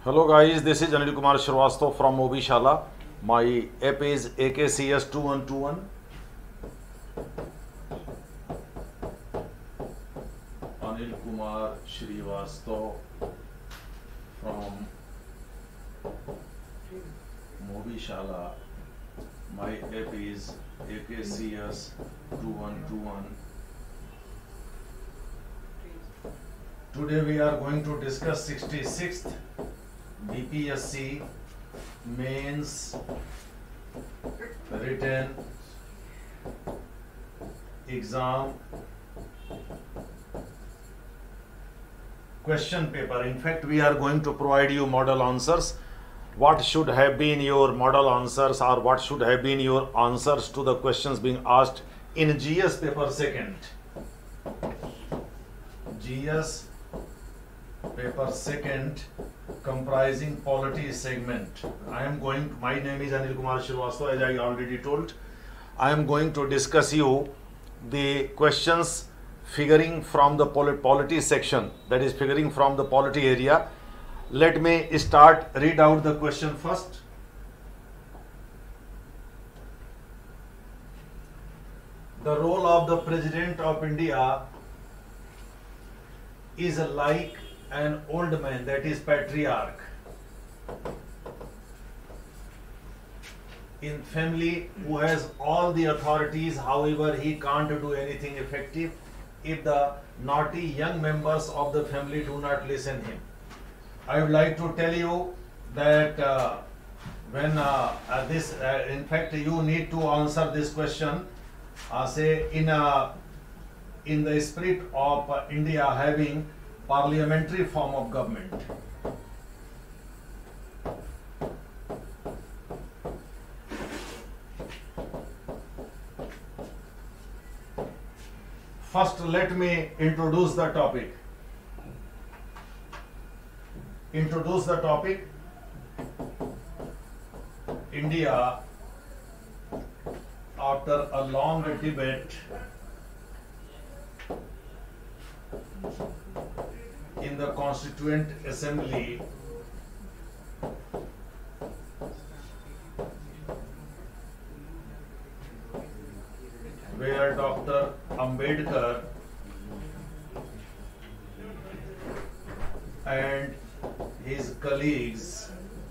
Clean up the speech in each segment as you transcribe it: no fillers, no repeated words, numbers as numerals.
Hello guys, this is Anil Kumar Shrivastava from Mobishala. My app is AKCS2121. Anil Kumar Shrivastava from Mobishala. My app is AKCS2121. Today we are going to discuss 66th BPSC mains written exam question paper. In fact, we are going to provide you model answers. What should have been your model answers, or what should have been your answers to the questions being asked in GS paper second. GS paper second comprising polity segment. My name is Anil Kumar Shrivastava, as I already told. I am going to discuss you the questions figuring from the polity section, that is figuring from the polity area. Let me read out the question first. The role of the President of India is like an old man, that is patriarch, in family who has all the authorities. However, he can't do anything effective if the naughty young members of the family do not listen him. I would like to tell you that in fact, you need to answer this question say in the spirit of India having parliamentary form of government. First, let me introduce the topic. India, after a long debate in the Constituent Assembly, where Dr. Ambedkar and his colleagues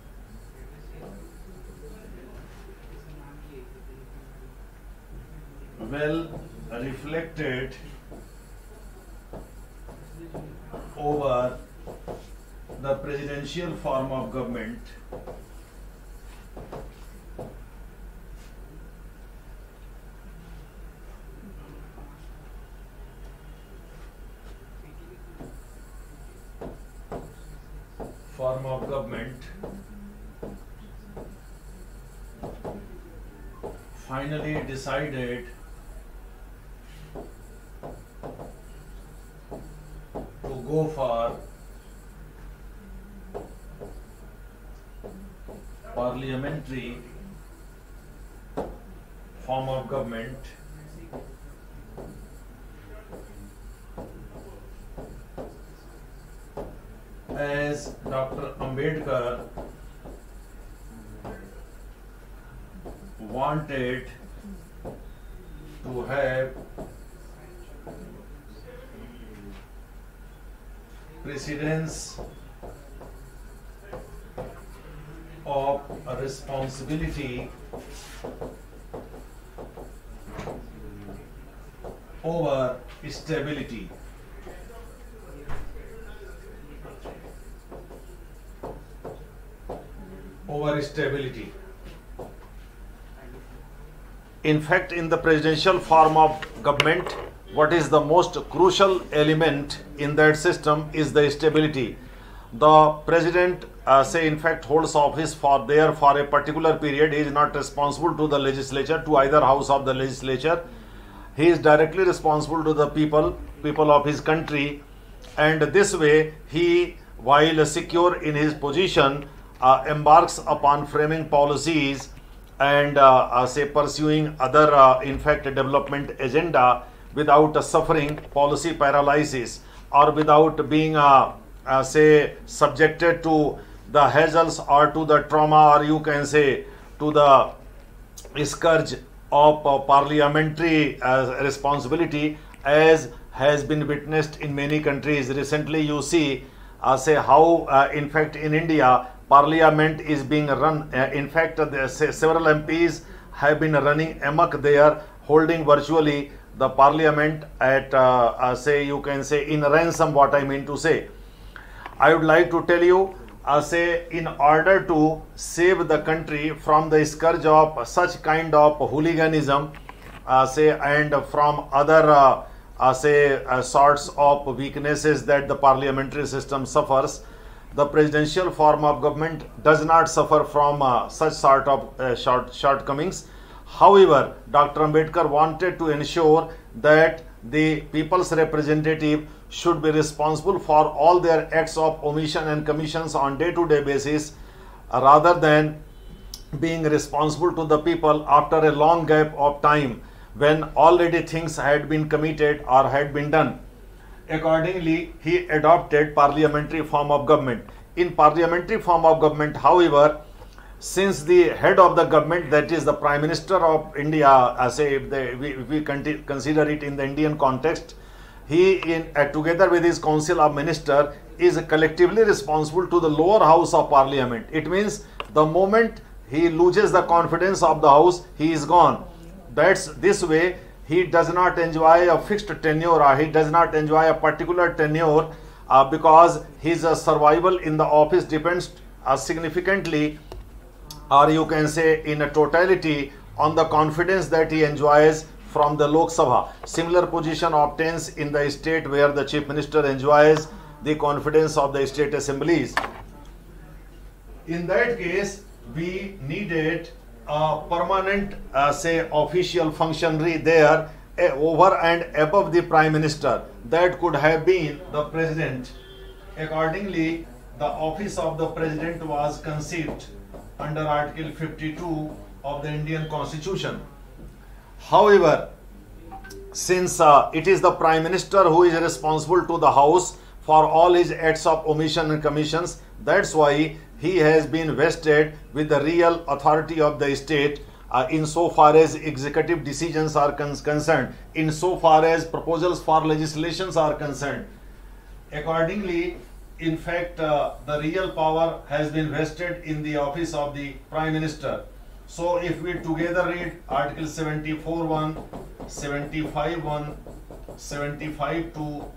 well reflected over the presidential form of government, finally decided to go for parliamentary form of government, as Dr. Ambedkar wanted to have precedence of a responsibility over stability. In fact, in the presidential form of government, what is the most crucial element in that system is the stability. The president, in fact, holds office for a particular period. He is not responsible to the legislature, to either house of the legislature. He is directly responsible to the people of his country, and this way he, while secure in his position, embarks upon framing policies and pursuing other in fact development agenda without suffering policy paralysis or without being subjected to the hassles or to the trauma, or you can say to the scourge of parliamentary responsibility, as has been witnessed in many countries. Recently you see say how in fact in India parliament is being run, in fact several MPs have been running amok there, holding virtually the parliament at say you can say in ransom. What I mean to say, I would like to tell you, say in order to save the country from the scourge of such kind of hooliganism, say and from other sorts of weaknesses that the parliamentary system suffers, the presidential form of government does not suffer from such sort of shortcomings. However, Dr. Ambedkar wanted to ensure that the people's representative should be responsible for all their acts of omission and commissions on day-to-day basis, rather than being responsible to the people after a long gap of time when already things had been committed or had been done. Accordingly, he adopted parliamentary form of government. In parliamentary form of government, however, since the head of the government, that is the Prime Minister of India, say if we consider it in the Indian context, he together with his council of ministers is collectively responsible to the lower house of parliament. It means the moment he loses the confidence of the house, he is gone. That's this way he does not enjoy a fixed tenure, or he does not enjoy a particular tenure, because his survival in the office depends significantly, or you can say in a totality, on the confidence that he enjoys from the Lok Sabha. Similar position obtains in the state where the chief minister enjoys the confidence of the state assemblies. In that case, we needed a permanent say official functionary there over and above the prime minister. That could have been the president. Accordingly, the office of the president was conceived under Article 52 of the Indian Constitution. However, since it is the Prime Minister who is responsible to the House for all his acts of omission and commissions, that's why he has been vested with the real authority of the state insofar as executive decisions are concerned, insofar as proposals for legislations are concerned. Accordingly, in fact, the real power has been vested in the office of the Prime Minister. So if we together read Article 74.1, 75.1, 75.2,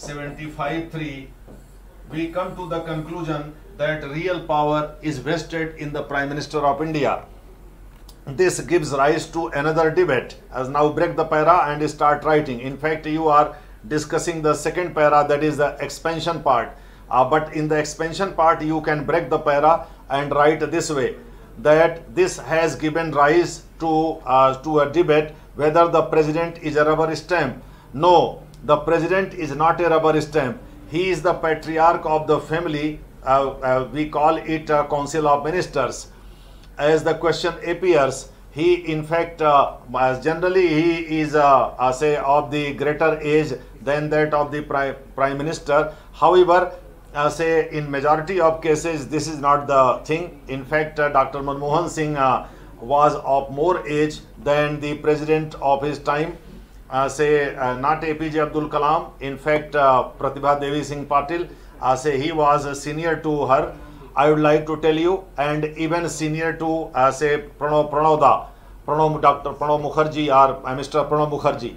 75.3, we come to the conclusion that real power is vested in the Prime Minister of India. This gives rise to another debate. As now break the para and start writing. In fact, you are discussing the second para, that is the expansion part. But in the expansion part, you can break the para and write this way, that this has given rise to a debate whether the president is a rubber stamp. No, the president is not a rubber stamp. He is the patriarch of the family. We call it a council of ministers. As the question appears, he in fact generally he is say of the greater age than that of the prime minister. However, say in majority of cases this is not the thing. In fact, Dr. Manmohan Singh was of more age than the president of his time. Say not APJ Abdul Kalam. In fact, Pratibha Devi Singh Patil, say he was senior to her. I would like to tell you, and even senior to say Dr. Pranab Mukherjee or Mr. Pranab Mukherjee.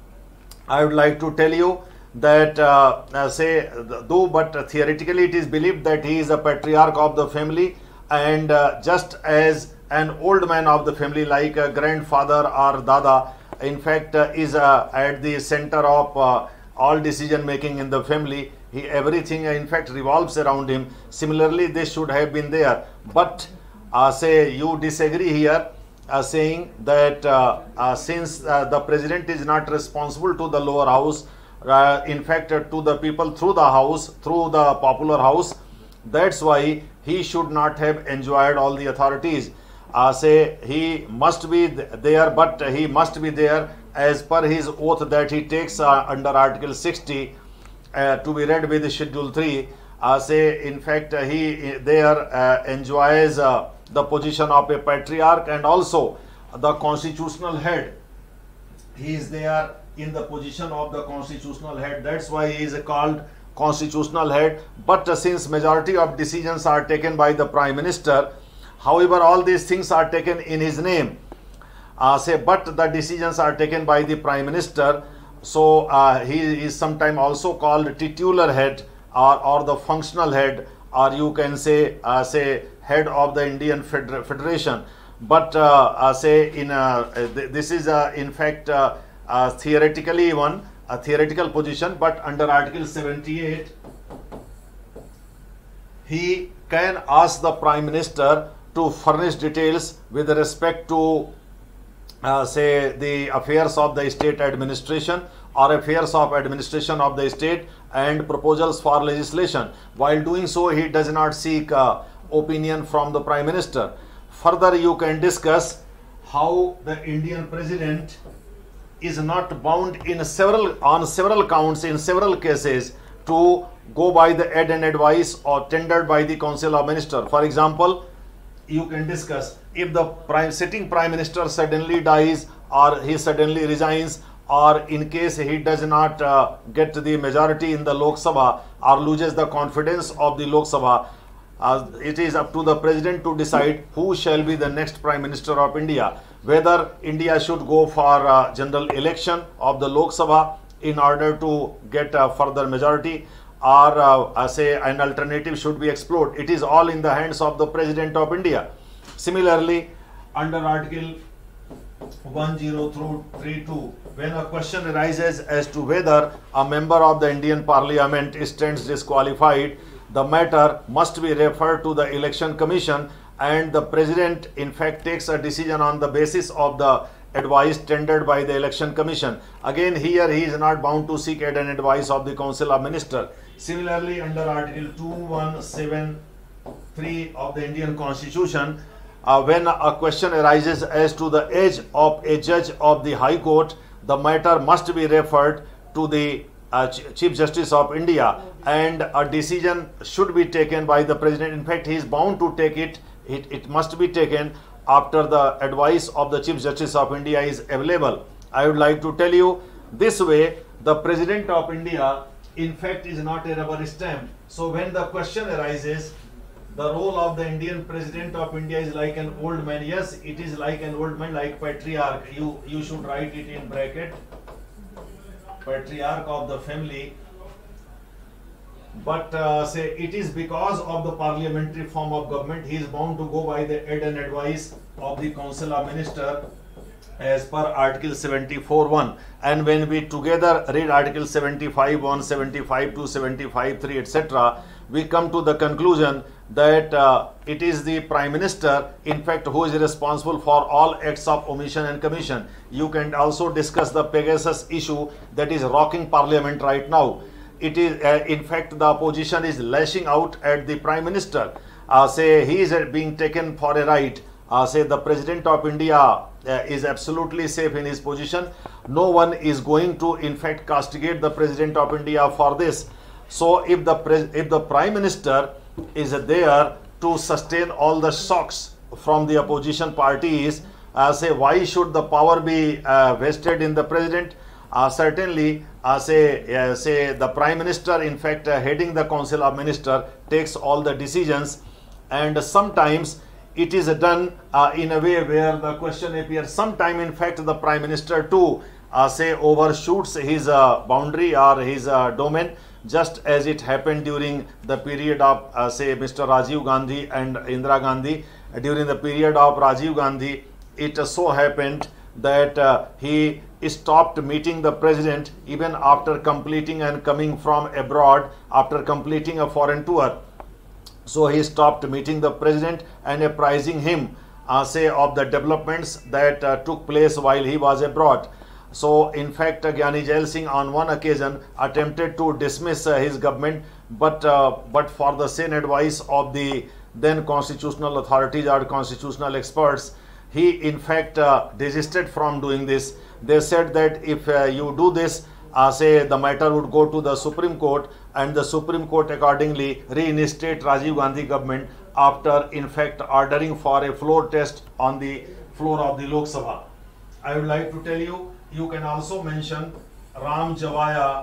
I would like to tell you that say though, but theoretically it is believed that he is a patriarch of the family, and just as an old man of the family like a grandfather or dada, in fact is at the center of all decision making in the family. Everything in fact revolves around him. Similarly, this should have been there, but say you disagree here, saying that since the president is not responsible to the lower house, in fact to the people through the house, through the popular house, that's why he should not have enjoyed all the authorities. Say he must be there, but he must be there as per his oath that he takes under Article 60 to be read with Schedule 3. say in fact he there enjoys the position of a patriarch and also the constitutional head. He is there in the position of the constitutional head. That's why he is called constitutional head. But since majority of decisions are taken by the Prime Minister, however, all these things are taken in his name. But the decisions are taken by the Prime Minister. So he is sometimes also called titular head or the functional head, or you can say head of the Indian Federation. But say in this is in fact theoretically one a theoretical position, but under Article 78 he can ask the Prime Minister to furnish details with respect to say the affairs of the state administration or affairs of administration of the state and proposals for legislation. While doing so, he does not seek opinion from the Prime Minister. Further, you can discuss how the Indian President is not bound on several counts in several cases to go by the aid and advice or tendered by the Council of Ministers. For example, you can discuss if the sitting Prime Minister suddenly dies or he suddenly resigns, or in case he does not get the majority in the Lok Sabha or loses the confidence of the Lok Sabha, it is up to the President to decide who shall be the next Prime Minister of India. Whether India should go for general election of the Lok Sabha in order to get a further majority, or say an alternative should be explored. It is all in the hands of the President of India. Similarly, under Article 1032, when a question arises as to whether a member of the Indian Parliament stands disqualified, the matter must be referred to the Election Commission, and the President in fact takes a decision on the basis of the advice tendered by the Election Commission. Again, here he is not bound to seek aid and advice of the Council of Ministers. Similarly, under Article 2173 of the Indian Constitution, when a question arises as to the age of a judge of the High Court, the matter must be referred to the Chief Justice of India, and a decision should be taken by the President. In fact, he is bound to take it. It must be taken after the advice of the Chief Justice of India is available. I would like to tell you this way, the President of India in fact is not a rubber stamp. So when the question arises, the role of the Indian President of India is like an old man. Yes, it is like an old man, like patriarch. You should write it in bracket, patriarch of the family. But say it is because of the parliamentary form of government, he is bound to go by the aid and advice of the Council of Ministers as per Article 74(1). And when we together read Article 75(1), 75(2), 75(3), etc., we come to the conclusion that it is the Prime Minister, in fact, who is responsible for all acts of omission and commission. You can also discuss the Pegasus issue that is rocking Parliament right now. It is, in fact, the opposition is lashing out at the Prime Minister. Say he is being taken for a ride. Say the President of India is absolutely safe in his position. No one is going to, in fact, castigate the President of India for this. So if the Prime Minister is there to sustain all the shocks from the opposition parties, say why should the power be vested in the President? Certainly, say the Prime Minister, in fact, heading the Council of Ministers, takes all the decisions, and sometimes it is done in a way where the question appears. Sometimes, in fact, the Prime Minister too say overshoots his boundary or his domain, just as it happened during the period of say Mr. Rajiv Gandhi and Indira Gandhi. During the period of Rajiv Gandhi, it so happened that he stopped meeting the President even after completing and coming from abroad, after completing a foreign tour. So he stopped meeting the President and apprising him say of the developments that took place while he was abroad. So in fact, Gyani Jail Singh on one occasion attempted to dismiss his government, but for the sane advice of the then constitutional authorities or constitutional experts, he in fact desisted from doing this. They said that if you do this, say the matter would go to the Supreme Court, and the Supreme Court accordingly reinstate Rajiv Gandhi government after in fact ordering for a floor test on the floor of the Lok Sabha. I would like to tell you, you can also mention Ram Javaya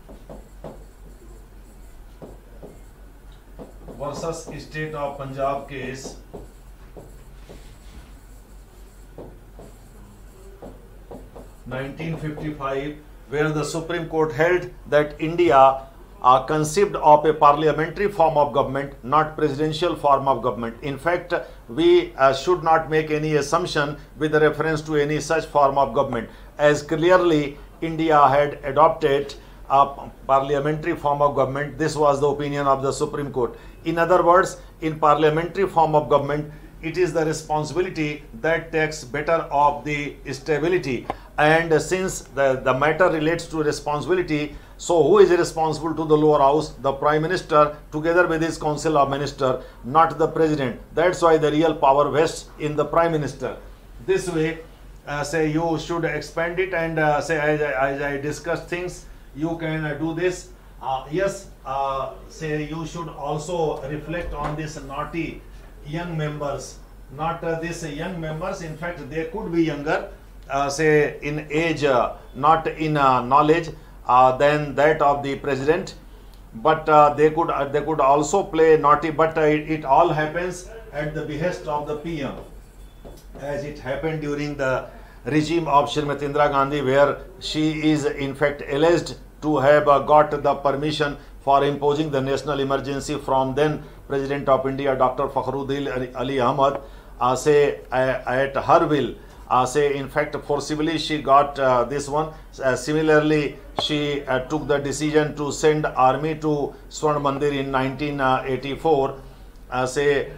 versus State of Punjab case, (1955), where the Supreme Court held that India conceived of a parliamentary form of government, not presidential form of government. In fact, we should not make any assumption with reference to any such form of government, as clearly India had adopted a parliamentary form of government. This was the opinion of the Supreme Court. In other words, in parliamentary form of government, it is the responsibility that takes better of the stability. And since the matter relates to responsibility, so who is responsible to the lower house? The Prime Minister together with his Council of Ministers, not the President. That's why the real power vests in the Prime Minister. This way, say you should expand it, and say as I discussed things, you can do this. Yes, say you should also reflect on this naughty young members, not these young members. In fact, they could be younger, say in age, not in knowledge than that of the President, but they could also play naughty. But it all happens at the behest of the PM, as it happened during the regime of Srimati Indira Gandhi, where she is in fact alleged to have got the permission for imposing the national emergency from then President of India, Dr. Fakhruddin Ali Ahmad, say at her will. Say in fact forcibly she got this one. Similarly, she took the decision to send army to Swarn Mandir in 1984. Say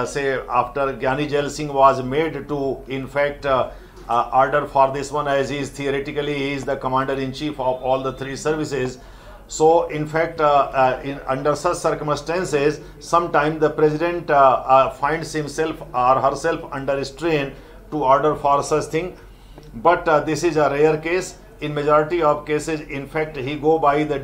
after Gyani Jail Singh was made to in fact order for this one, as he is the commander-in-chief of all the three services. So in fact, under such circumstances, sometimes the President finds himself or herself under strain to order for such thing. But this is a rare case. In majority of cases, in fact, he goes by the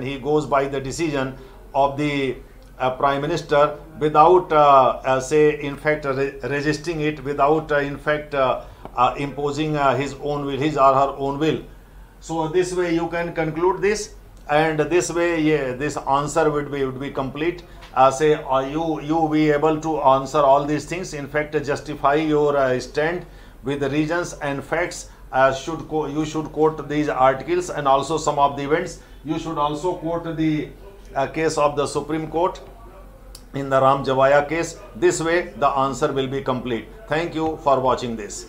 decision of the Prime Minister without say in fact resisting it, without in fact imposing his own will, his or her own will. So this way you can conclude this, and this way, yeah, this answer would be complete. Say you be able to answer all these things. In fact, justify your stand with the reasons and facts. You should quote these articles and also some of the events. You should also quote the case of the Supreme Court in the Ram Javaya case. This way the answer will be complete. Thank you for watching this.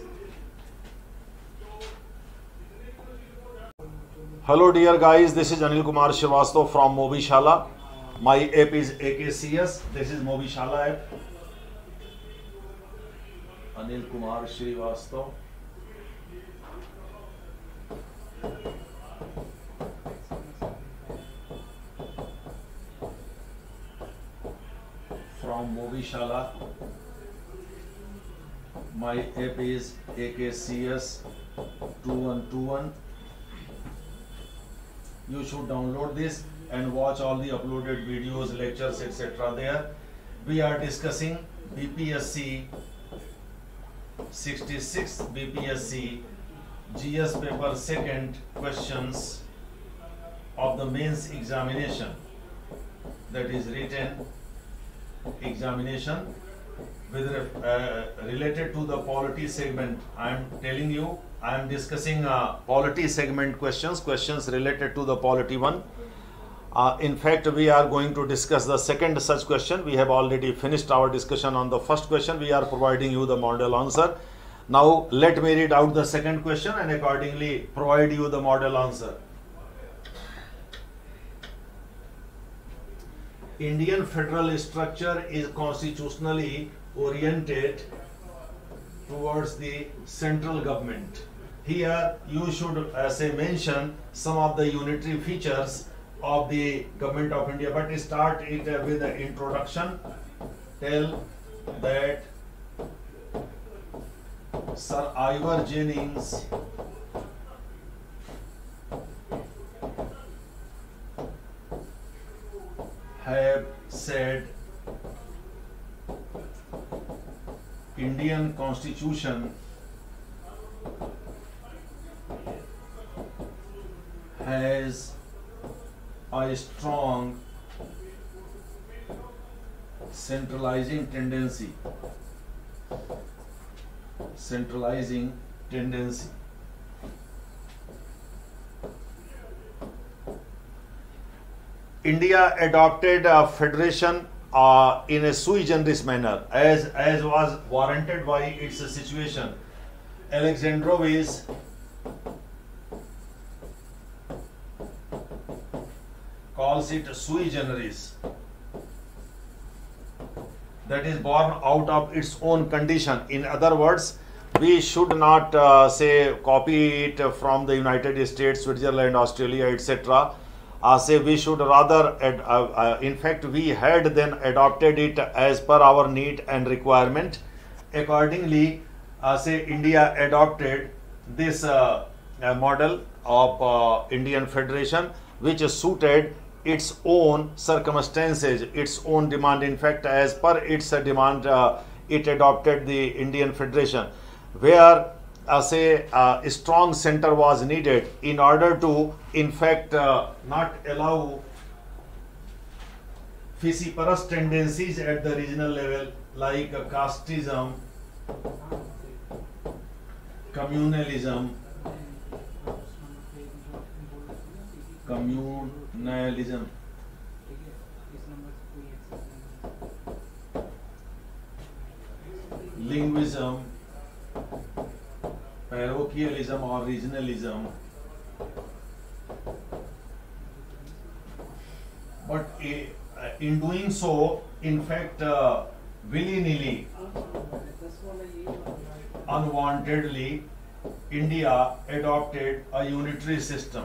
Hello dear guys, this is Anil Kumar Srivastava from Mobishala. My app is AKCS. This is Mobishala app. Anil Kumar Srivastava. From Mobishala. My app is AKCS 2121. You should download this and watch all the uploaded videos, lectures, etc. there. We are discussing BPSC 66 BPSC GS paper 2nd questions of the mains examination, that is written examination with related to the polity segment. I am telling you, I am discussing polity segment questions related to the polity one. In fact, we are going to discuss the second such question. We have already finished our discussion on the first question. We are providing you the model answer. Now let me read out the second question and accordingly provide you the model answer. Indian federal structure is constitutionally oriented towards the central government. Here you should say mention some of the unitary features of the government of India, but start it with the introduction. Tell that Sir Ivor Jennings have said Indian Constitution has a strong centralizing tendency. India adopted a federation in a sui generis manner, as was warranted by its situation. Alexandrovich calls it sui generis, that is born out of its own condition. In other words, we should not say copy it from the United States, Switzerland, Australia, etc. Say we should rather, in fact, we had then adopted it as per our need and requirement. Accordingly, say India adopted this model of Indian Federation, which suited its own circumstances, its own demand. In fact, as per its demand, it adopted the Indian Federation, where say a strong center was needed in order to, in fact, not allow Fissiparous tendencies at the regional level like casteism, communalism, linguism, parochialism or regionalism. But in doing so, in fact, willy-nilly, unwantedly, India adopted a unitary system.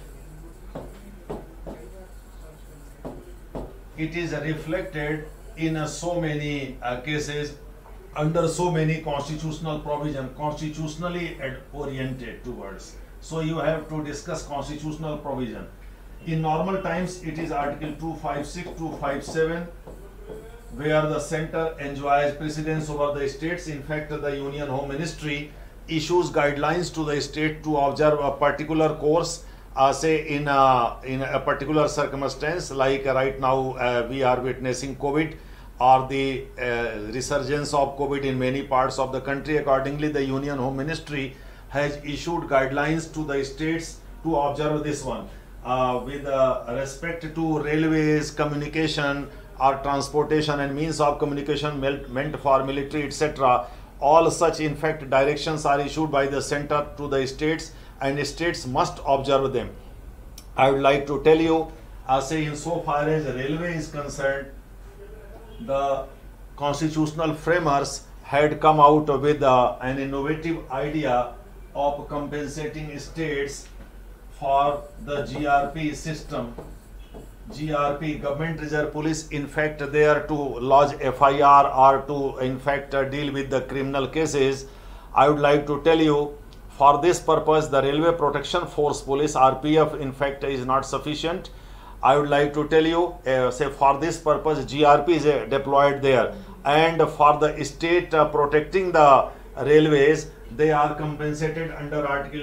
It is reflected in so many cases under so many constitutional provision, constitutionally oriented towards. So you have to discuss constitutional provision. In normal times, it is Article 256, 257, where the center enjoys precedence over the states. In fact, the Union Home Ministry issues guidelines to the state to observe a particular course, say in a particular circumstance, like right now we are witnessing COVID or the resurgence of COVID in many parts of the country. Accordingly, the Union Home Ministry has issued guidelines to the states to observe this one. With respect to railways, communication or transportation and means of communication meant for military, etc. All such, in fact, directions are issued by the center to the states, and states must observe them. I would like to tell you, say in so far as railway is concerned, the constitutional framers had come out with an innovative idea of compensating states for the GRP system. GRP, Government Reserve Police, in fact, they are to lodge FIR or to, in fact, deal with the criminal cases. I would like to tell you, for this purpose, the Railway Protection Force Police, RPF, in fact, is not sufficient. I would like to tell you, say for this purpose, GRP is deployed there. And for the state protecting the railways, they are compensated under Article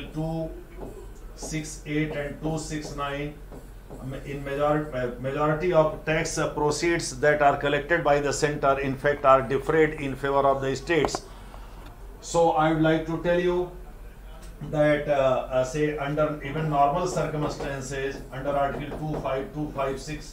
268 and 269. In majority of tax proceeds that are collected by the center, in fact, are defrayed in favor of the states. So I would like to tell you that say under even normal circumstances, under Article 256,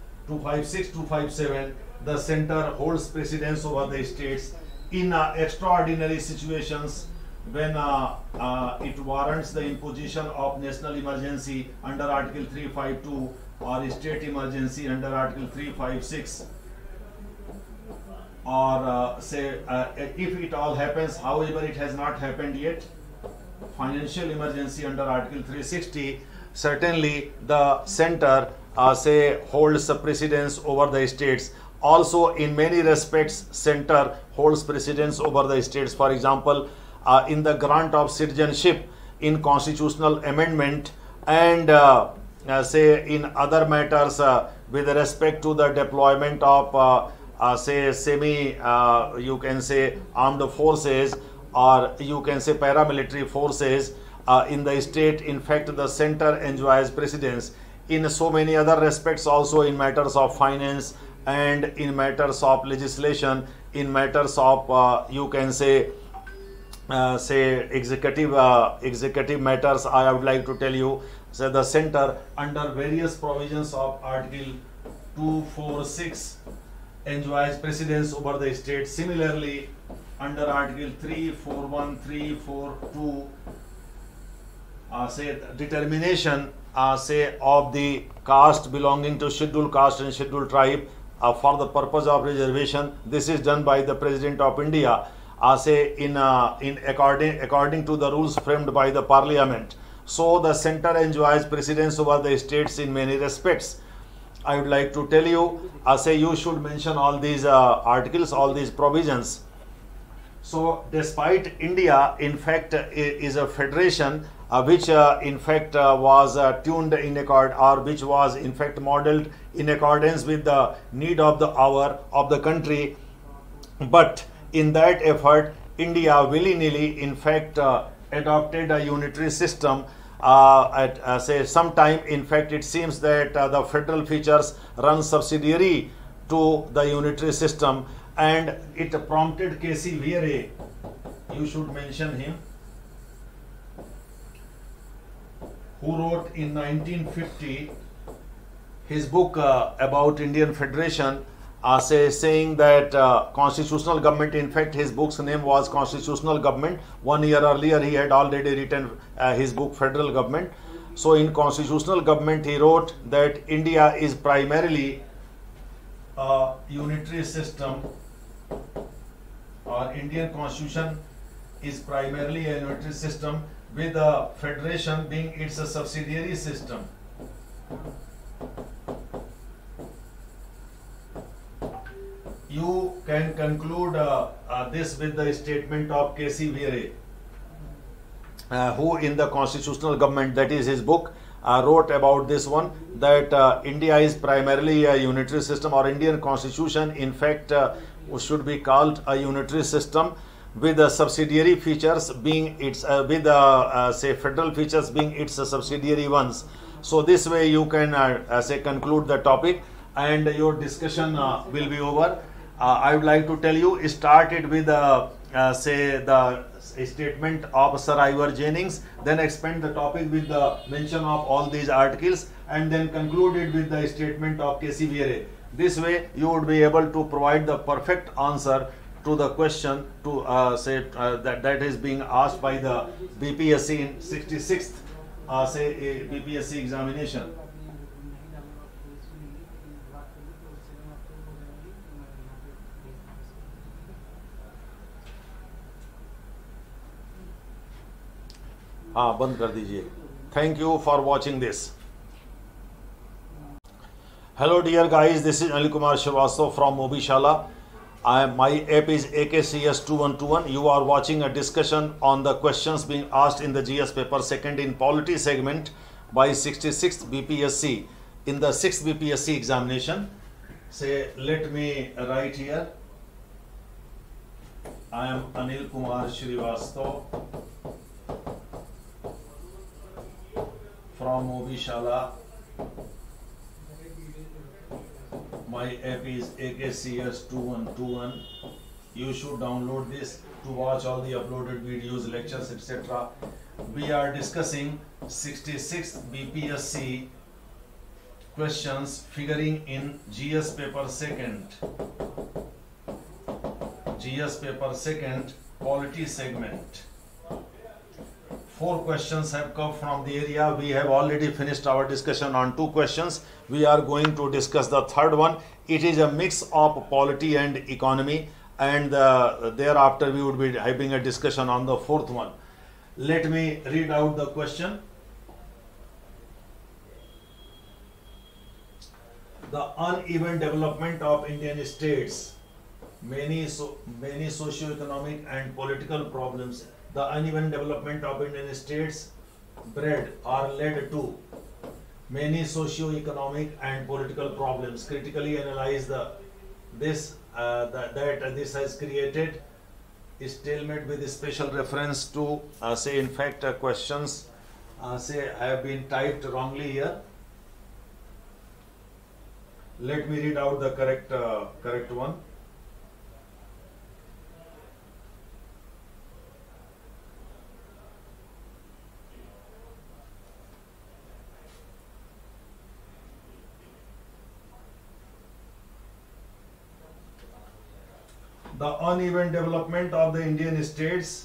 257, the center holds precedence over the states. In extraordinary situations, when it warrants the imposition of national emergency under Article 352 or state emergency under Article 356, or say if it all happens, however it has not happened yet, financial emergency under Article 360, certainly the center say holds precedence over the states. Also, in many respects, center holds precedence over the states. For example, in the grant of citizenship, in constitutional amendment, and say in other matters with respect to the deployment of say you can say armed forces, or you can say paramilitary forces in the state. In fact, the center enjoys precedence in so many other respects, also in matters of finance and in matters of legislation, in matters of you can say executive matters. I would like to tell you, so the center under various provisions of Article 246 enjoys precedence over the state. Similarly, under Article 341, 342, say determination say of the caste belonging to scheduled caste and scheduled tribe for the purpose of reservation. This is done by the President of India, say in according to the rules framed by the Parliament. So the center enjoys precedence over the states in many respects. I would like to tell you, say you should mention all these articles, all these provisions. So despite India in fact is a federation which in fact was tuned in accord, or which was in fact modeled in accordance with the need of the hour of the country, but in that effort India willy-nilly in fact adopted a unitary system at say sometime. In fact, it seems that the federal features run subsidiary to the unitary system, and it prompted K.C. Vere, you should mention him, who wrote in 1950 his book about Indian Federation, saying that constitutional government. In fact, his book's name was Constitutional Government. 1 year earlier, he had already written his book Federal Government. So in Constitutional Government, he wrote that India is primarily a unitary system, or Indian Constitution is primarily a unitary system, with the federation being its a subsidiary system. You can conclude this with the statement of K.C. Vere, who in the Constitutional Government, that is his book, wrote about this one, that India is primarily a unitary system, or Indian Constitution in fact should be called a unitary system, with the subsidiary features being its with the say federal features being its subsidiary ones. So this way you can say conclude the topic, and your discussion will be over. I would like to tell you, started with say the statement of Sir Ivor Jennings, then expand the topic with the mention of all these articles, and then concluded with the statement of K.C. Vere. This way you would be able to provide the perfect answer to the question to say that is being asked by the BPSC in 66th say BPSC examination. बंद कर दीजिए. Thank you for watching this. Hello dear guys, this is Anil Kumar Srivastava from Mobishala. My app is AKCS2121. You are watching a discussion on the questions being asked in the GS paper second in polity segment by 66th BPSC in the 6th BPSC examination. Say, let me write here. I am Anil Kumar Srivastava from Mobishala. My app is AKCS2121. You should download this to watch all the uploaded videos, lectures, etc. We are discussing 66th BPSC questions figuring in GS paper second. GS paper second, polity segment. 4 questions have come from the area. We have already finished our discussion on 2 questions. We are going to discuss the third one. It is a mix of polity and economy, and thereafter we would be having a discussion on the 4th one. Let me read out the question. The uneven development of Indian states, many socio-economic and political problems. The uneven development of Indian states bred or led to many socio-economic and political problems. Critically analyze this has created stalemate with special reference to say in fact questions say have been typed wrongly here. Let me read out the correct one. The uneven development of the Indian states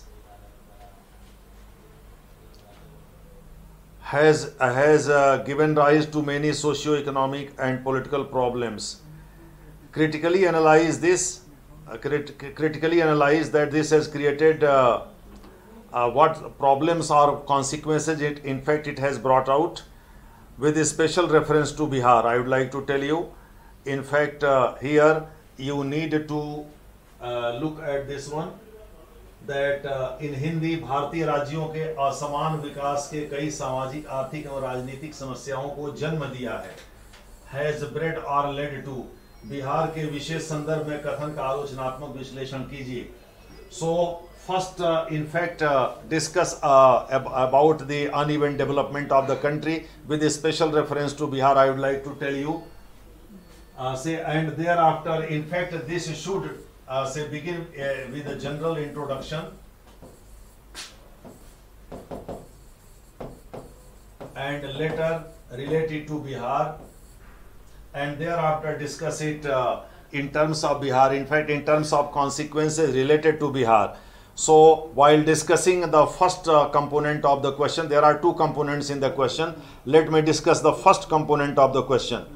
has given rise to many socio-economic and political problems. Critically analyze this. Critically analyze that this has created what problems or consequences in fact it has brought out. With a special reference to Bihar, I would like to tell you. In fact, here you need to look at this one. That in Hindi भारतीय राज्यों के असमान विकास के कई सामाजिक आर्थिक और राजनीतिक समस्याओं को जन्म दिया है. Has bred or led to. Bihar के विशेष संदर्भ में कथन का आलोचनात्मक विश्लेषण कीजिए. So first in fact discuss about the uneven development of the country with a special reference to Bihar. I would like to tell you say, and thereafter in fact this should say begin with a general introduction and later relate it to Bihar, and thereafter discuss it in terms of Bihar, in fact in terms of consequences related to Bihar. So while discussing the first component of the question, there are two components in the question. Let me discuss the first component of the question.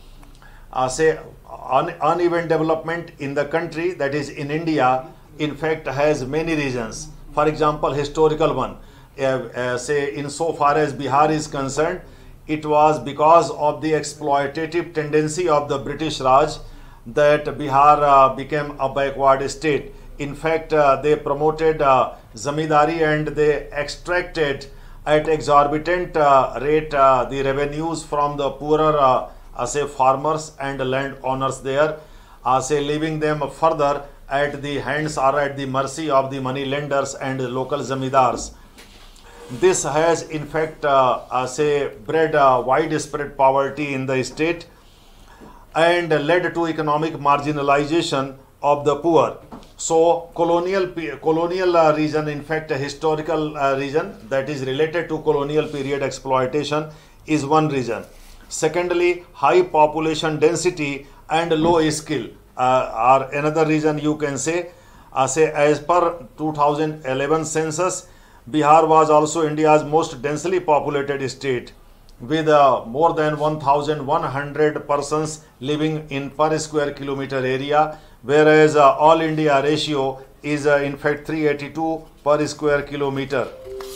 Say uneven development in the country, that is in India, in fact has many reasons. For example, historical one, say insofar as Bihar is concerned, it was because of the exploitative tendency of the British Raj that Bihar became a backward state. In fact, they promoted zamindari and they extracted at exorbitant rate the revenues from the poorer say farmers and landowners there, say leaving them further at the hands or at the mercy of the money lenders and local zamindars. This has in fact say bred widespread poverty in the state and led to economic marginalization of the poor. So colonial region, in fact a historical region that is related to colonial period exploitation is one reason. Secondly, high population density and low skill are another reason you can say. Say as per 2011 census, Bihar was also India's most densely populated state with more than 1,100 persons living in per square kilometer area, whereas all India ratio is in fact 382 per square kilometer.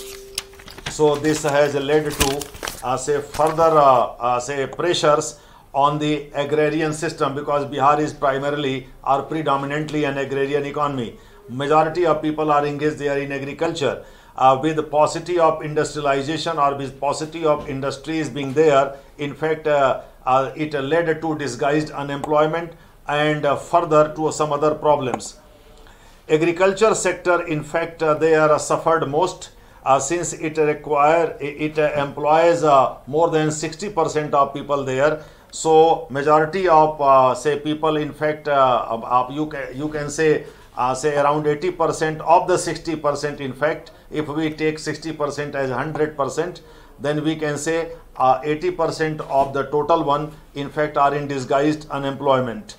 So this has led to say further say pressures on the agrarian system, because Bihar is primarily or predominantly an agrarian economy. Majority of people are engaged there in agriculture. With the paucity of industrialization or with paucity of industries being there, in fact it led to disguised unemployment and further to some other problems. Agriculture sector, in fact they are suffered most since it employs more than 60% of people there. So majority of say people, in fact you can say say around 80% of the 60%. In fact, if we take 60% as 100%, then we can say 80% of the total one in fact are in disguised unemployment.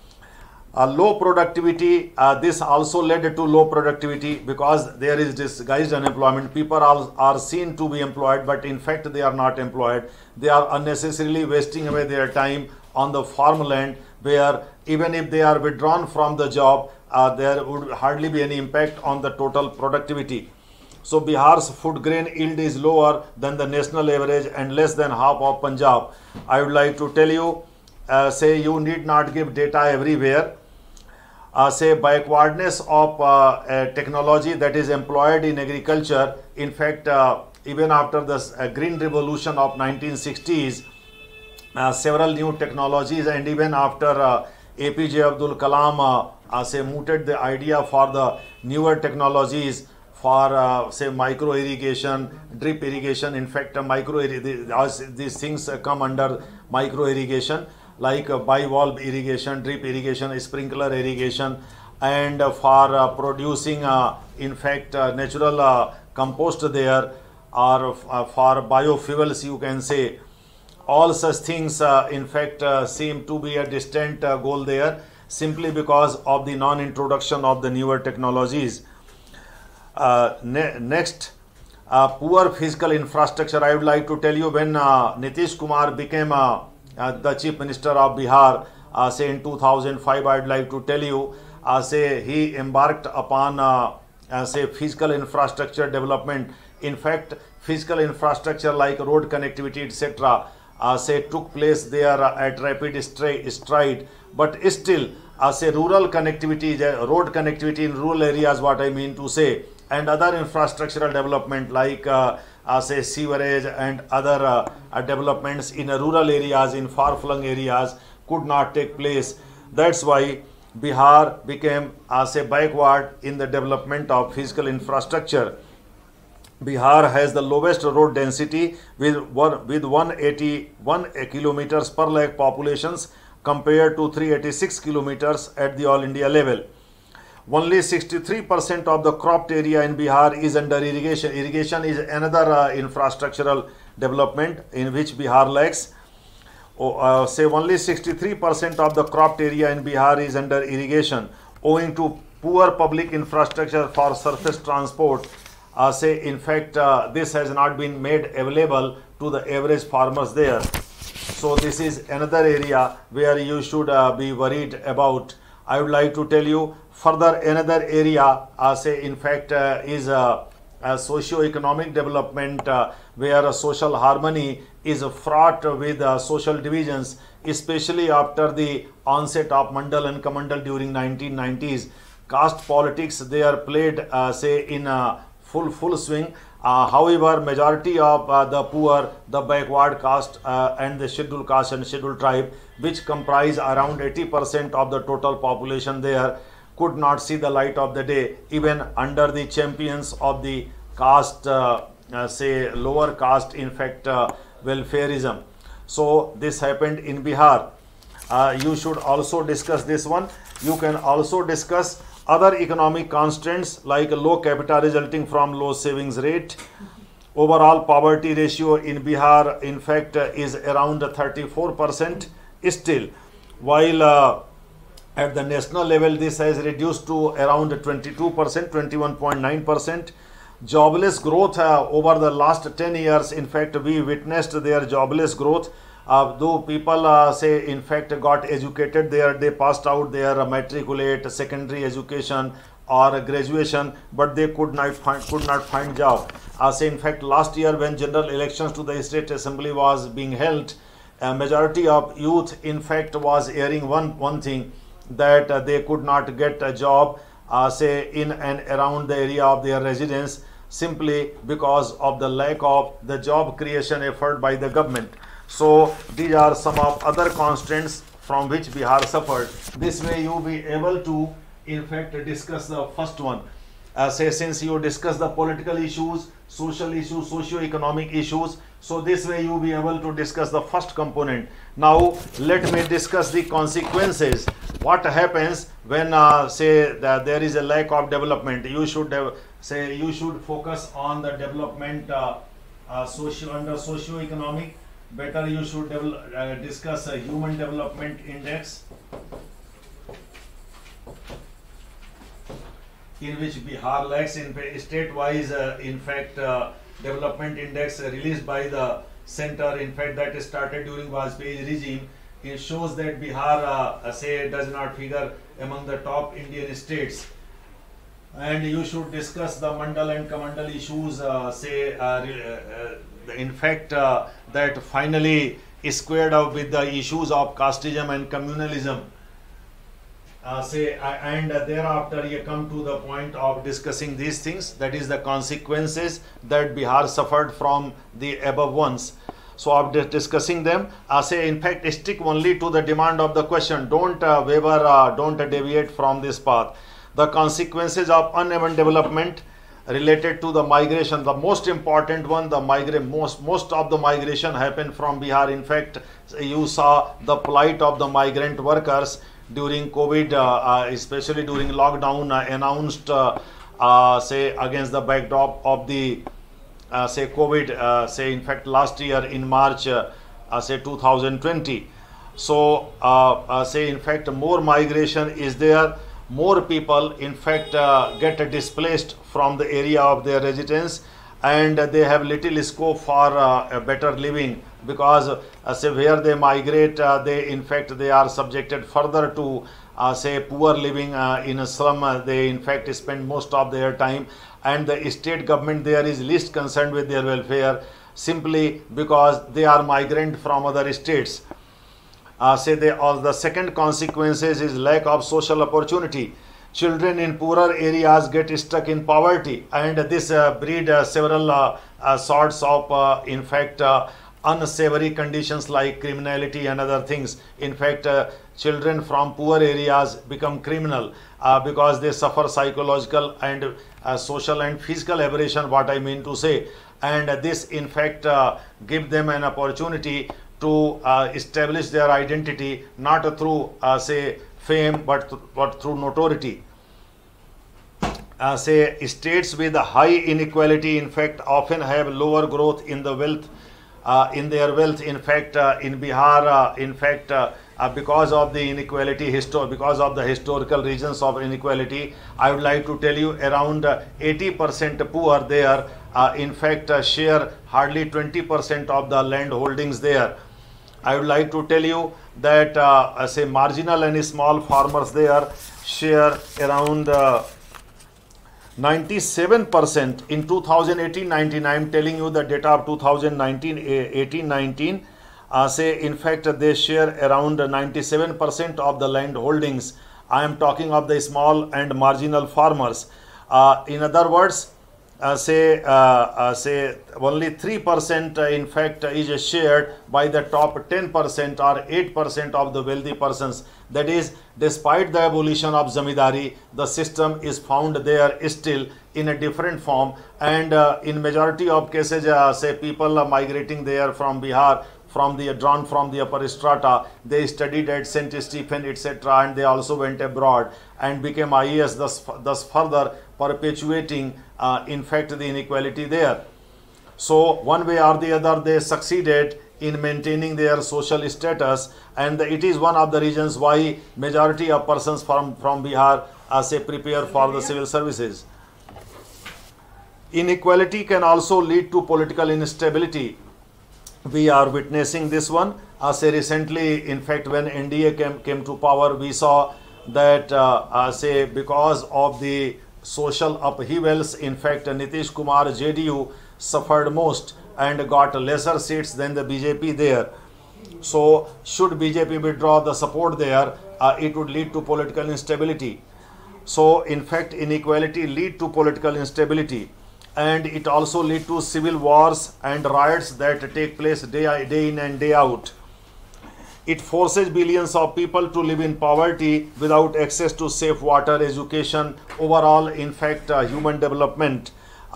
Low productivity, this also led to low productivity because there is disguised unemployment. People are seen to be employed, but in fact they are not employed. They are unnecessarily wasting away their time on the farmland, where even if they are withdrawn from the job, there would hardly be any impact on the total productivity. So Bihar's food grain yield is lower than the national average and less than half of Punjab. I would like to tell you, say you need not give data everywhere. Say backwardness of technology that is employed in agriculture, in fact even after the green revolution of 1960s, several new technologies, and even after APJ Abdul Kalam say mooted the idea for the newer technologies for say micro irrigation, drip irrigation. In fact, these things come under micro irrigation, like bivalve irrigation, drip irrigation, sprinkler irrigation, and for producing in fact natural compost there, or for biofuels, you can say. All such things in fact seem to be a distant goal there, simply because of the non-introduction of the newer technologies. Next, poor physical infrastructure. I would like to tell you, when Nitish Kumar became the Chief Minister of Bihar, say in 2005, I would like to tell you, say he embarked upon say physical infrastructure development. In fact, physical infrastructure like road connectivity, etc., say took place there at rapid stride, but still say rural connectivity, road connectivity in rural areas, what I mean to say, and other infrastructural development like say sewerage and other developments in rural areas, in far-flung areas, could not take place. That's why Bihar became say backward in the development of physical infrastructure. Bihar has the lowest road density with 181 kilometers per lakh populations compared to 386 kilometers at the all India level. Only 63% of the cropped area in Bihar is under irrigation. Irrigation is another infrastructural development in which Bihar lacks. Say only 63% of the cropped area in Bihar is under irrigation, owing to poor public infrastructure for surface transport. Say in fact this has not been made available to the average farmers there. So this is another area where you should be worried about. I would like to tell you further another area say in fact is socio-economic development, where social harmony is fraught with social divisions, especially after the onset of Mandal and Kamandal during 1990s. Caste politics there played say in full swing. However, majority of the poor, the backward caste and the scheduled caste and scheduled tribe, which comprise around 80% of the total population there, could not see the light of the day, even under the champions of the caste, say lower caste, in fact welfareism. So this happened in Bihar. You should also discuss this one. You can also discuss other economic constraints like low capital resulting from low savings rate. Overall poverty ratio in Bihar in fact is around 34% still, while at the national level this has reduced to around 22%, 21.9%. Jobless growth over the last 10 years, in fact we witnessed their jobless growth. Though people say in fact got educated there, they passed out their matriculate, secondary education or graduation, but they could not find job. Say in fact last year when general elections to the state assembly was being held, a majority of youth in fact was hearing one thing, that they could not get a job say in and around the area of their residence, simply because of the lack of the job creation effort by the government. So these are some of other constraints from which Bihar suffered. This way you will be able to in fact discuss the first one. Say since you discuss the political issues, social issues, socio-economic issues, so this way you will be able to discuss the first component. Now let me discuss the consequences. What happens when say that there is a lack of development? You should say you should focus on the development under socio-economic. Better you should discuss a human development index, in which Bihar lacks. In state-wise in fact development index released by the center, in fact that started during Vajpayee regime. It shows that Bihar say does not figure among the top Indian states. And you should discuss the Mandal and Kamandal issues, in fact that finally is squared up with the issues of casteism and communalism. and thereafter you come to the point of discussing these things, that is the consequences that Bihar suffered from the above ones. So after discussing them, in fact stick only to the demand of the question, don't waver, don't deviate from this path. The consequences of uneven development related to the migration, the most important one, the most of the migration happened from Bihar. In fact, you saw the plight of the migrant workers during COVID, especially during lockdown announced against the backdrop of the COVID, in fact last year in March 2020. So in fact more migration is there, more people in fact get displaced from the area of their residence, and they have little scope for a better living, because where they migrate, they are subjected further to poor living in a slum. They in fact spend most of their time, and the state government there is least concerned with their welfare, simply because they are migrant from other states. The second consequences is lack of social opportunity. Children in poorer areas get stuck in poverty, and this breed several sorts of in fact unsavory conditions like criminality and other things. In fact, children from poor areas become criminal because they suffer psychological and social and physical aberration, what I mean to say, and this in fact give them an opportunity to establish their identity, not through fame, but through notoriety. States with high inequality in fact often have lower growth in the wealth, in their wealth. In fact, in Bihar, because of the inequality, because of the historical reasons of inequality, I would like to tell you around 80% poor there, in fact share hardly 20% of the land holdings there. I would like to tell you that marginal and small farmers there share around 97% in 2018-19. I am telling you the data of 2019-18-19. In fact they share around 97% of the land holdings. I am talking of the small and marginal farmers. In other words, only 3% in fact is shared by the top 10% or 8% of the wealthy persons. That is, despite the abolition of zamindari, the system is found there still in a different form, and in majority of cases people are migrating there from Bihar, drawn from the upper strata. They studied at St. Stephen, etc., and they also went abroad and became IAS, thus further perpetuating in fact the inequality there. So one way or the other they succeeded in maintaining their social status, and it is one of the reasons why majority of persons from Bihar prepare for the civil services. Inequality can also lead to political instability. We are witnessing this one. Recently, in fact, when NDA came to power, we saw that because of the social upheavals, in fact, Nitish Kumar JDU suffered most and got lesser seats than the BJP there. So should BJP withdraw the support there, it would lead to political instability. So in fact, inequality lead to political instability, and it also lead to civil wars and riots that take place day in and day out. It forces billions of people to live in poverty without access to safe water, education, overall, in fact, human development.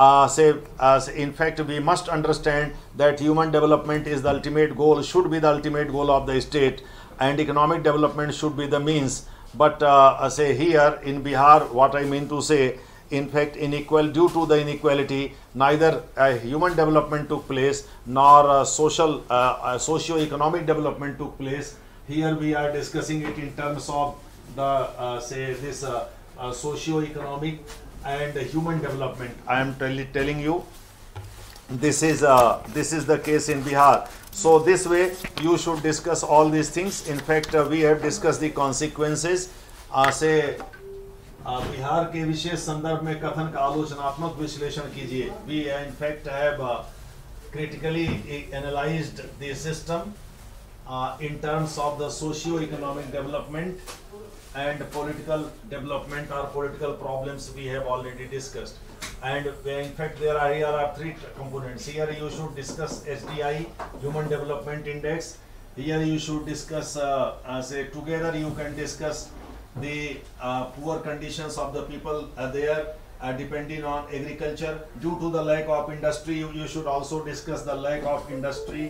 In fact, we must understand that human development is the ultimate goal, should be the ultimate goal of the state, and economic development should be the means. But here in Bihar, what I mean to say, in fact, due to the inequality, neither human development took place nor socio-economic development took place. Here we are discussing it in terms of the socio-economic and human development. I am telling you, this is the case in Bihar. So this way you should discuss all these things. In fact, we have discussed the consequences. Bihar के विशेष संदर्भ में कथन का आलोचनात्मक विश्लेषण कीजिए. We in fact have critically analyzed the system in terms of the socio-economic development and political development or political problems we have already discussed. And in fact here are three components. Here you should discuss HDI, Human Development Index. Here you should discuss, say together you can discuss the poor conditions of the people there depending on agriculture. Due to the lack of industry, you should also discuss the lack of industry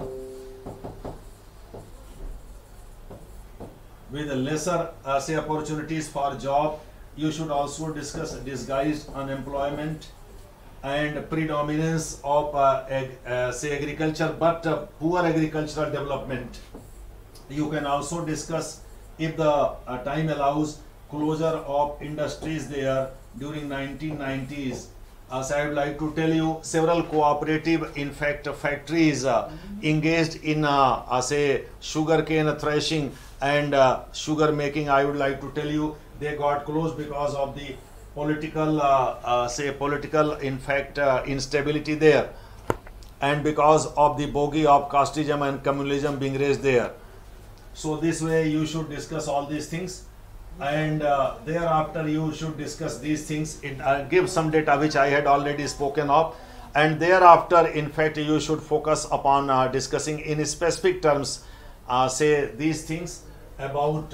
with lesser say opportunities for job. You should also discuss disguised unemployment and predominance of say agriculture but poor agricultural development. You can also discuss, if the time allows, closure of industries there during 1990s. As I would like to tell you, several cooperative in fact factories engaged in say sugarcane threshing and sugar making. I would like to tell you they got closed because of the political say political in fact instability there, and because of the bogey of casteism and communalism being raised there. So this way you should discuss all these things, and thereafter you should discuss these things. It give some data which I had already spoken of, and thereafter in fact you should focus upon discussing in specific terms say these things about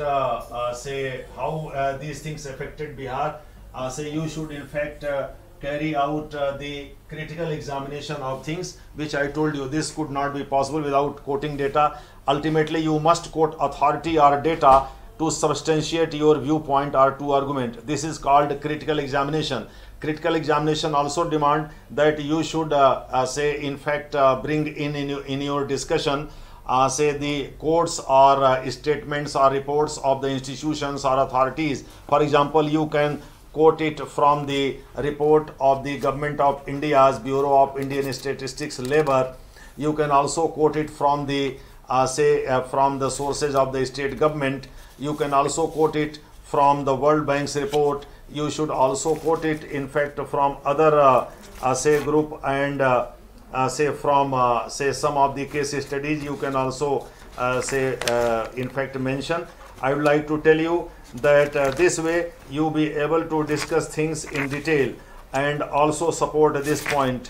say how these things affected Bihar. Say you should in fact carry out the critical examination of things, which I told you this could not be possible without quoting data. Ultimately you must quote authority or data to substantiate your viewpoint or to argument. This is called critical examination. Critical examination also demand that you should say in fact bring in your discussion say the quotes or statements or reports of the institutions or authorities. For example, you can quote it from the report of the Government of India's Bureau of Indian Statistics Labor. You can also quote it from the say from the sources of the state government. You can also quote it from the World Bank's report. You should also quote it in fact from other say group, and say from say some of the case studies you can also say in fact mention. I would like to tell you that this way you be able to discuss things in detail and also support this point.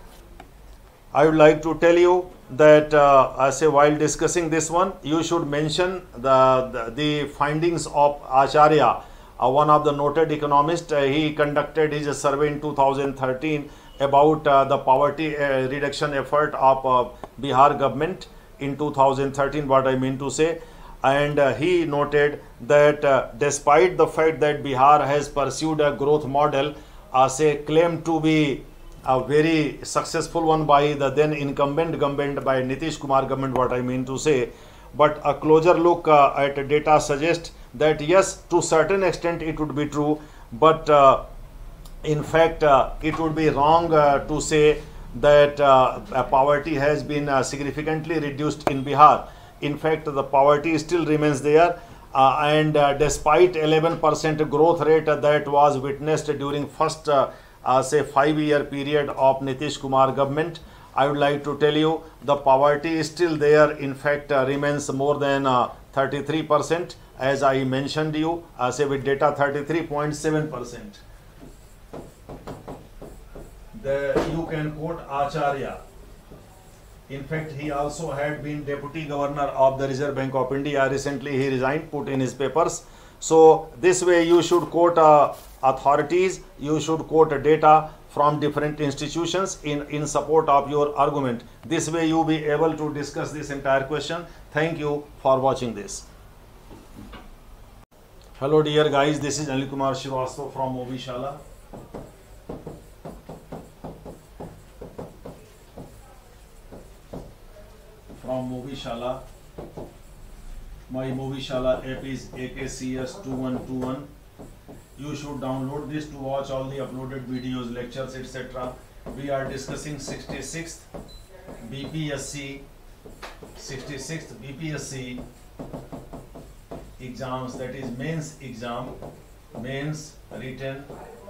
I would like to tell you that I say while discussing this one, you should mention the findings of Acharya, one of the noted economists. He conducted his survey in 2013 about the poverty reduction effort of Bihar government in 2013, what I mean to say. And he noted that despite the fact that Bihar has pursued a growth model, say claimed to be a very successful one by the then incumbent government, by Nitish Kumar government, what I mean to say, but a closer look at data suggests that yes, to certain extent it would be true, but in fact it would be wrong to say that poverty has been significantly reduced in Bihar. In fact, the poverty still remains there, and despite 11% growth rate that was witnessed during first say 5-year period of Nitish Kumar government, I would like to tell you the poverty is still there. In fact, remains more than 33%, as I mentioned you, say with data 33.7%. You can quote Acharya. In fact, he also had been Deputy Governor of the Reserve Bank of India. Recently, he resigned, put in his papers. So, this way you should quote authorities, you should quote data from different institutions in support of your argument. This way you be able to discuss this entire question. Thank you for watching this. Hello dear guys, this is Anil Kumar Srivastava from Movi Shala. From Movi Shala. My Movi Shala app is AKCS2121. You should download this to watch all the uploaded videos, lectures, etc. We are discussing 66th BPSC exams, that is mains exam, mains written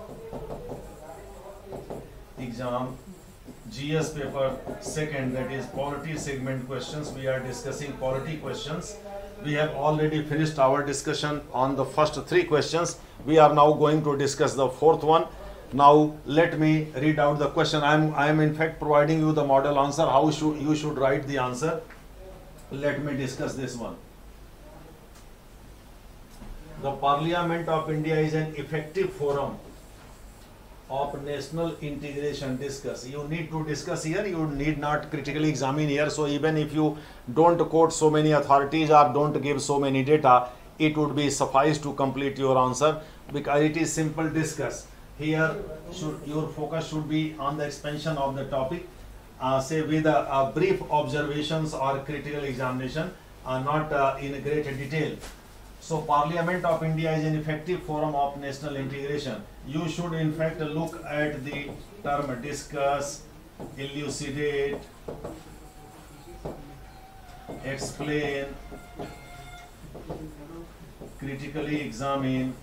exam, GS paper second, that is polity segment questions. We are discussing polity questions, We have already finished our discussion on the first three questions. We are now going to discuss the fourth one. Now let me read out the question. I am in fact providing you the model answer. How you should write the answer. Let me discuss this one. The Parliament of India is an effective forum of national integration. Discuss. You need to discuss here. You need not critically examine here. So even if you don't quote so many authorities or don't give so many data, it would be suffice to complete your answer, because it is simple discuss. Here your focus should be on the expansion of the topic, say with brief observations or critical examination, not in great detail. So Parliament of India is an effective forum of national integration. You should in fact look at the term discuss, elucidate, explain, critically examine,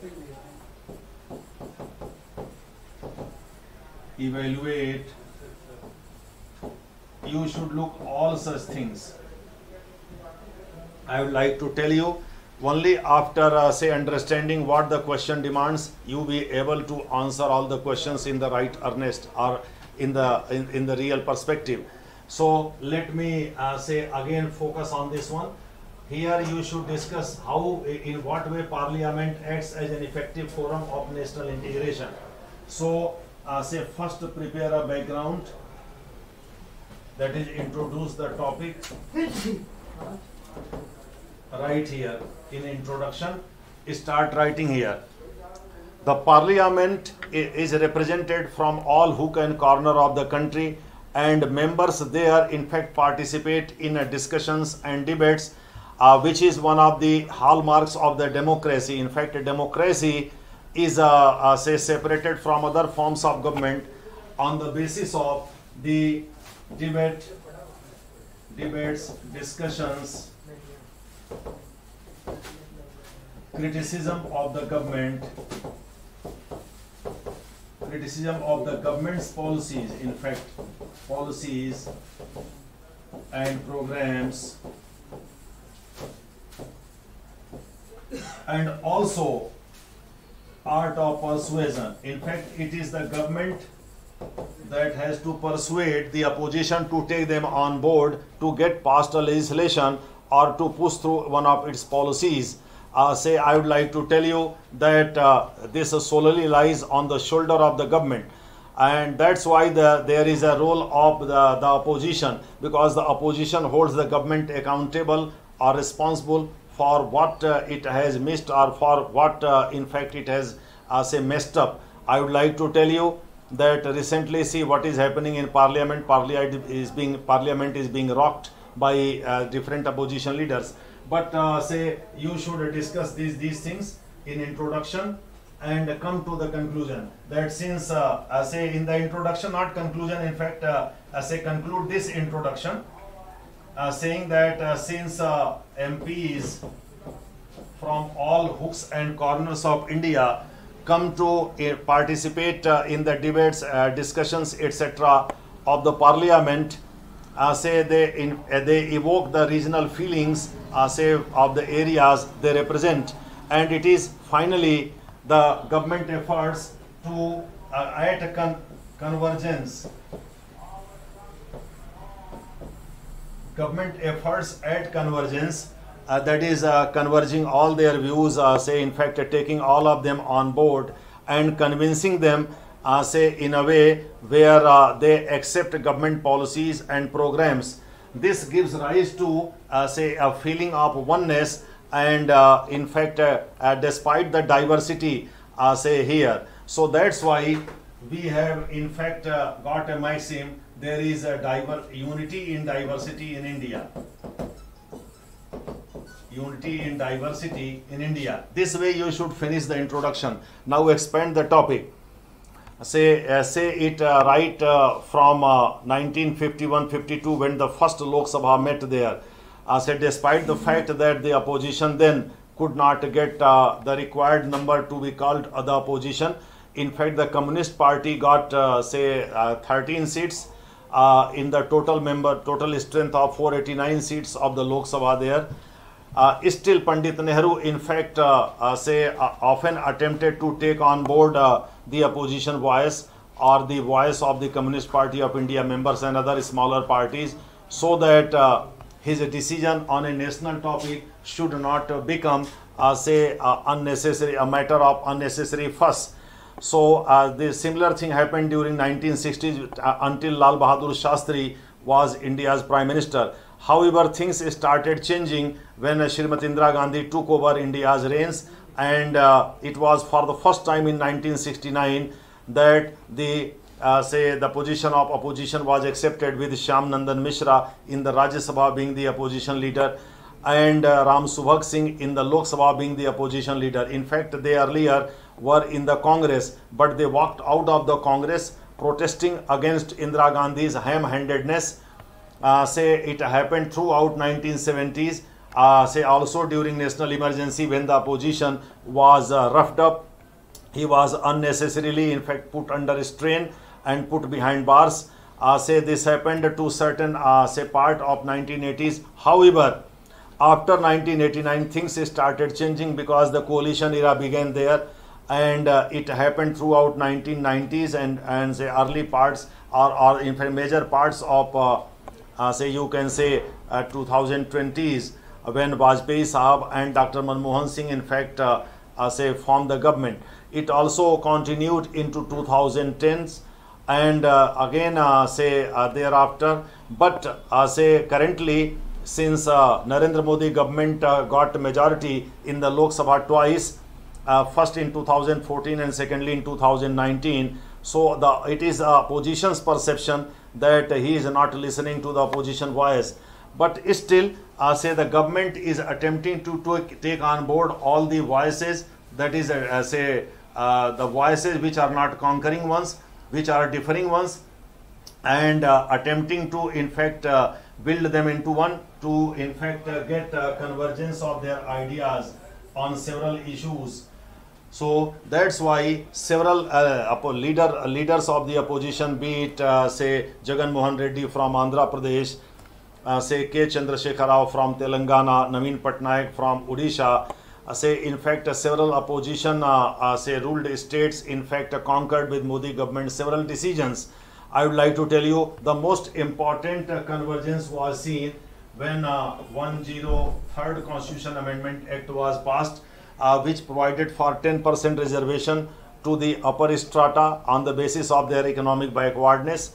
evaluate. You should look all such things. I would like to tell you, only after say understanding what the question demands, you be able to answer all the questions in the right earnest or in the real perspective. So let me say again focus on this one. Here you should discuss how, in what way Parliament acts as an effective forum of national integration. So say first prepare a background, that is introduce the topic. Right here in introduction, start writing here. The Parliament is represented from all hook and corner of the country, and members there in fact participate in discussions and debates, which is one of the hallmarks of the democracy. In fact, democracy is say separated from other forms of government on the basis of the debates, discussions, criticism of the government, criticism of the government's policies, in fact policies and programs, and also art of persuasion. In fact, it is the government that has to persuade the opposition to take them on board to get past a legislation or to push through one of its policies. Say I would like to tell you that this solely lies on the shoulder of the government, and that's why there is a role of the opposition, because the opposition holds the government accountable or responsible for what it has missed or for what in fact it has say messed up. I would like to tell you that recently, see what is happening in Parliament. Parliament is being rocked by different opposition leaders. But say you should discuss these things in introduction and come to the conclusion. That since say in the introduction, not conclusion, in fact say conclude this introduction saying that since MPs from all hooks and corners of India come to participate in the debates, discussions, etc. of the Parliament, say they evoke the regional feelings, say of the areas they represent, and it is finally the government efforts to at a convergence. Government efforts at convergence, that is converging all their views, say in fact taking all of them on board and convincing them, say in a way where they accept government policies and programs. This gives rise to say a feeling of oneness, and in fact despite the diversity say here. So that's why we have in fact got a maxim, there is a unity in diversity in India. Unity in diversity in India. This way you should finish the introduction. Now expand the topic. Say it right from 1951-52 when the first Lok Sabha met there. Say despite the fact that the opposition then could not get the required number to be called the opposition. In fact, the Communist Party got say 13 seats in the total strength of 489 seats of the Lok Sabha there. Still Pandit Nehru in fact often attempted to take on board the opposition voice or the voice of the Communist Party of India members and other smaller parties, so that his decision on a national topic should not become unnecessary, a matter of unnecessary fuss. So the similar thing happened during 1960s until Lal Bahadur Shastri was India's Prime Minister. However, things started changing when Srimati Indira Gandhi took over India's reins, and it was for the first time in 1969 that the the position of opposition was accepted, with Shyam Nandan Mishra in the Rajya Sabha being the opposition leader, and Ram Subhag Singh in the Lok Sabha being the opposition leader. In fact, they earlier were in the Congress, but they walked out of the Congress protesting against Indira Gandhi's ham-handedness. It happened throughout 1970s, also during national emergency when the opposition was roughed up. He was unnecessarily in fact put under strain and put behind bars. This happened to certain part of 1980s. However, after 1989 things started changing because the coalition era began there, and it happened throughout 1990s and say early parts or in fact major parts of you can say 2020s, when Vajpayee Sahab and Dr. Manmohan Singh in fact formed the government. It also continued into 2010s and again thereafter. But currently, since Narendra Modi government got majority in the Lok Sabha twice, first in 2014 and secondly in 2019, so it is opposition's perception that he is not listening to the opposition voice. But still the government is attempting to take on board all the voices, that is the voices which are not conquering ones, which are differing ones, and attempting to in fact build them into one, to in fact get convergence of their ideas on several issues. So that's why several leaders of the opposition, be it Jagan Mohan Reddy from Andhra Pradesh, K. Chandrasekhar Rao from Telangana, Naveen Patnaik from Odisha, in fact several opposition ruled states in fact conquered with Modi government several decisions. I would like to tell you the most important convergence was seen when 103rd Constitution Amendment Act was passed, which provided for 10% reservation to the upper strata on the basis of their economic backwardness.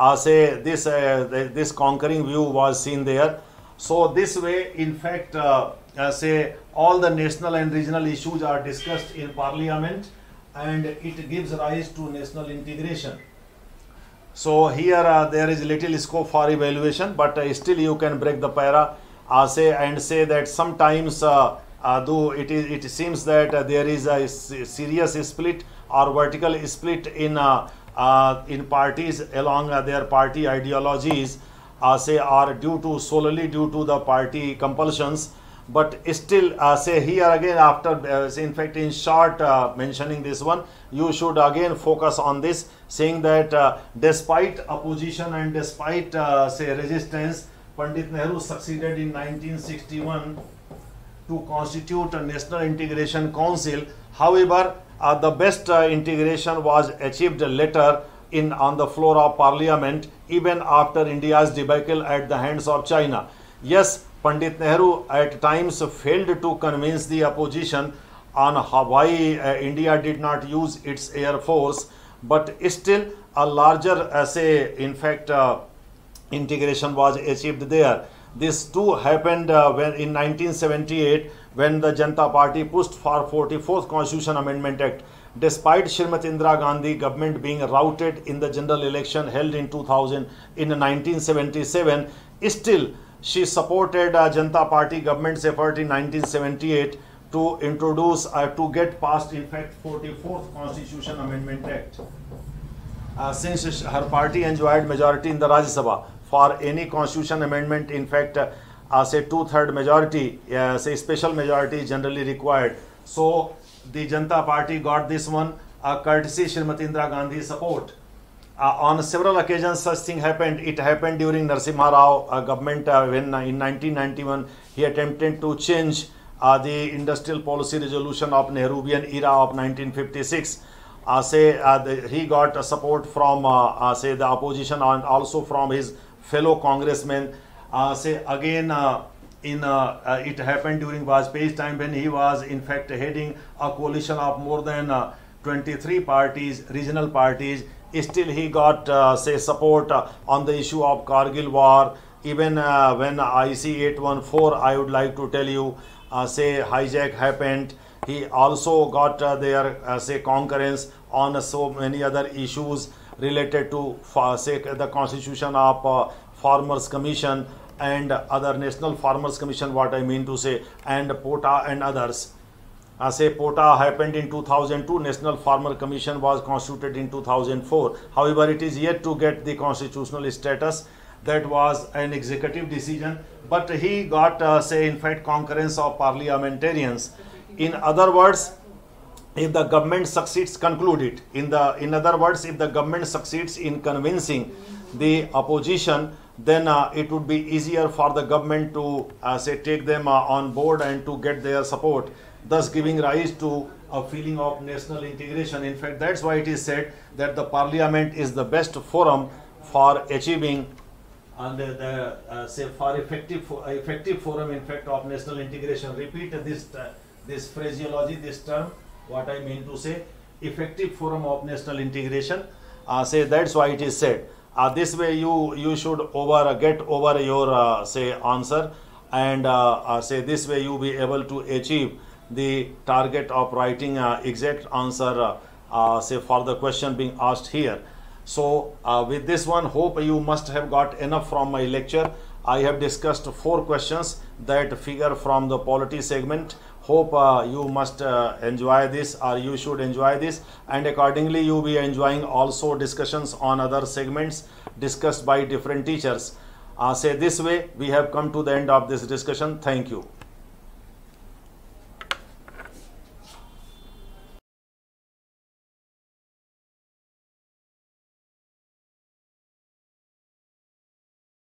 This conquering view was seen there. So this way, in fact, all the national and regional issues are discussed in Parliament, and it gives rise to national integration. So here there is little scope for evaluation, but still you can break the para and say that sometimes though it seems that there is a serious split or vertical split in parties along their party ideologies, are solely due to the party compulsions. But still here again, after in fact in short mentioning this one, you should again focus on this, saying that despite opposition and despite resistance, Pandit Nehru succeeded in 1961 to constitute a National Integration Council. However, the best integration was achieved later on the floor of Parliament, even after India's debacle at the hands of China. Yes, Pandit Nehru at times failed to convince the opposition on why India did not use its air force, but still a larger in fact integration was achieved there. This too happened when in 1978, when the Janata Party pushed for 44th Constitution Amendment Act. Despite Srimati Indira Gandhi government being routed in the general election held in 1977, still she supported Janata Party government's effort in 1978 to introduce, to get passed in fact 44th Constitution Amendment Act. Since her party enjoyed majority in the Rajya Sabha, for any constitution amendment, in fact, two-third majority, special majority is generally required. So the Janata Party got this one, courtesy Srimati Indira Gandhi's support. On several occasions such thing happened. It happened during Narasimha Rao government when in 1991 he attempted to change the industrial policy resolution of Nehruvian era of 1956. He got support from the opposition and also from his fellow congressmen. It happened during Vajpayee's time when he was in fact heading a coalition of more than 23 parties, regional parties. Still he got support on the issue of Kargil war. Even when IC 814, I would like to tell you, hijack happened. He also got their concurrence on so many other issues related to the constitution of Farmers Commission and other National Farmers Commission, what I mean to say, and POTA and others. POTA happened in 2002, National Farmer Commission was constituted in 2004. However, it is yet to get the constitutional status. That was an executive decision, but he got in fact concurrence of parliamentarians. In other words, if the government succeeds, conclude it. In other words, if the government succeeds in convincing the opposition, then it would be easier for the government to take them on board and to get their support, thus giving rise to a feeling of national integration. In fact, that's why it is said that the parliament is the best forum for achieving and for effective forum in fact of national integration. Repeat this phraseology, this term, what I mean to say, effective forum of national integration. That's why it is said. This way you should get over your answer, and this way you be able to achieve the target of writing exact answer for the question being asked here. So with this one, hope you must have got enough from my lecture. I have discussed 4 questions that figure from the polity segment. Hope you must enjoy this, or you should enjoy this, and accordingly you be enjoying also discussions on other segments discussed by different teachers. This way we have come to the end of this discussion. Thank you.